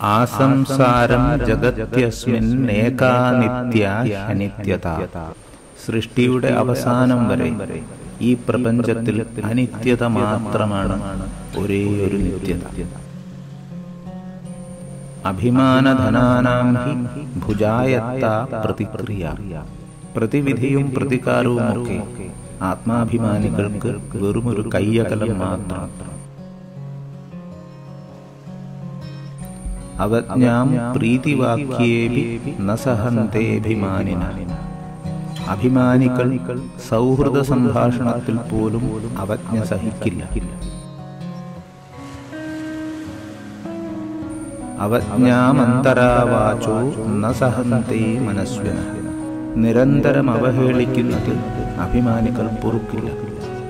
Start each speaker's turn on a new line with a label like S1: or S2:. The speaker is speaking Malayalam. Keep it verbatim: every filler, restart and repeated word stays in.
S1: ആസംസാരം ജഗത്യസ്മിന്നേകാ നിത്യാ ഹ്യനിത്യത. സൃഷ്ടിയുടെ അവസാനം വരെ ഈ പ്രപഞ്ചത്തിൽ അനിത്യത മാത്രമാണ് ഒരേ ഒരു നിത്യത. അഭിമാനധനാനാം ഹി ഭുജായത്താ പ്രതിക്രിയ. പ്രതിവിധിയും പ്രതികാരവുമൊക്കെ ആത്മാഭിമാനികൾക്ക് വെറുമൊരു കയ്യകലം മാത്രം. അവജ്ഞാം പ്രീതിവാക്യേപി ന സഹന്തേഭിമാനിന. അഭിമാനികൾ സൗഹൃദ സംഭാഷണത്തിൽ പോലും അവജ്ഞ സഹിക്കില്ല. അവജ്ഞാമന്തരാവാചോ ന സഹന്തേ മനസ്വിന. നിരന്തരം അവഹേളിക്കുന്നത് അഭിമാനികൾ പൊറുക്കില്ല.